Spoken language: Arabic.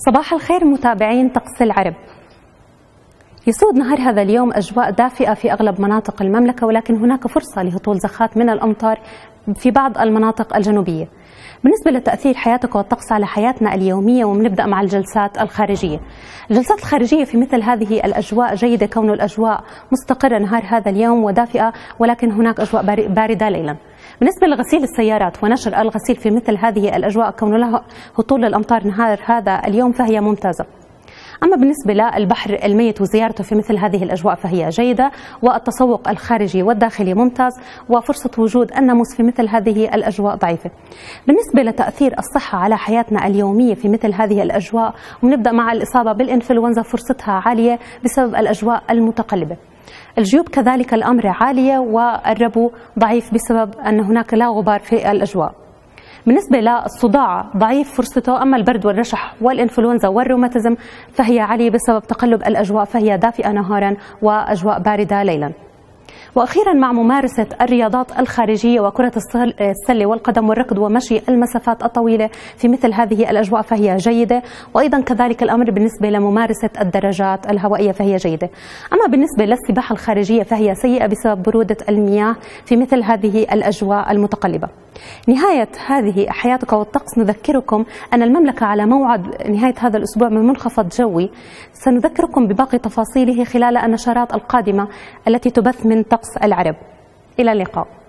صباح الخير متابعين طقس العرب. يسود نهار هذا اليوم أجواء دافئة في أغلب مناطق المملكة، ولكن هناك فرصة لهطول زخات من الأمطار في بعض المناطق الجنوبية. بالنسبة لتأثير حياتك والطقس على حياتنا اليومية، وبنبدأ مع الجلسات الخارجية. الجلسات الخارجية في مثل هذه الأجواء جيدة، كون الأجواء مستقرة نهار هذا اليوم ودافئة، ولكن هناك أجواء باردة ليلا. بالنسبة لغسيل السيارات ونشر الغسيل في مثل هذه الأجواء، كون له هطول الأمطار نهار هذا اليوم فهي ممتازة. أما بالنسبة للبحر الميت وزيارته في مثل هذه الأجواء فهي جيدة، والتسوق الخارجي والداخلي ممتاز، وفرصة وجود الناموس في مثل هذه الأجواء ضعيفة. بالنسبة لتأثير الصحة على حياتنا اليومية في مثل هذه الأجواء، ونبدأ مع الإصابة بالإنفلونزا فرصتها عالية بسبب الأجواء المتقلبة. الجيوب كذلك الأمر عالية، والربو ضعيف بسبب أن هناك لا غبار في الأجواء. بالنسبة للصداع ضعيف فرصته، أما البرد والرشح والإنفلونزا والروماتيزم فهي عالية بسبب تقلب الأجواء، فهي دافئة نهارا وأجواء باردة ليلا. وأخيرا مع ممارسة الرياضات الخارجية وكرة السلة والقدم والركض ومشي المسافات الطويلة في مثل هذه الأجواء فهي جيدة، وأيضا كذلك الأمر بالنسبة لممارسة الدراجات الهوائية فهي جيدة. أما بالنسبة للسباحة الخارجية فهي سيئة بسبب برودة المياه في مثل هذه الأجواء المتقلبة. نهاية هذه حياتك والطقس، نذكركم أن المملكة على موعد نهاية هذا الأسبوع من منخفض جوي، سنذكركم بباقي تفاصيله خلال النشرات القادمة التي تبث من طقس العرب. إلى اللقاء.